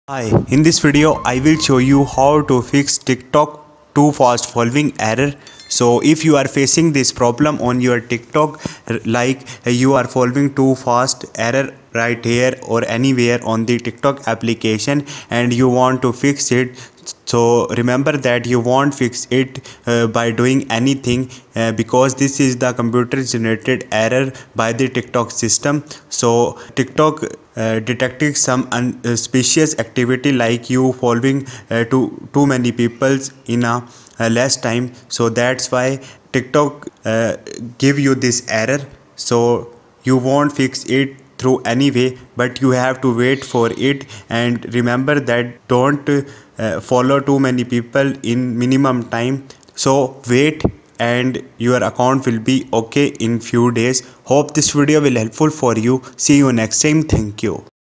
Hi, in this video I will show you how to fix TikTok too fast following error. So if you are facing this problem on your TikTok, like you are following too fast error right here or anywhere on the TikTok application and you want to fix it, so remember that you won't fix it by doing anything because this is the computer generated error by the TikTok system. So TikTok detecting some suspicious activity like you following too many people in a less time, so that's why TikTok give you this error. So you won't fix it through anyway, but you have to wait for it. And remember that don't follow too many people in minimum time. So wait and your account will be okay in few days. Hope this video will helpful for you. See you next time. Thank you.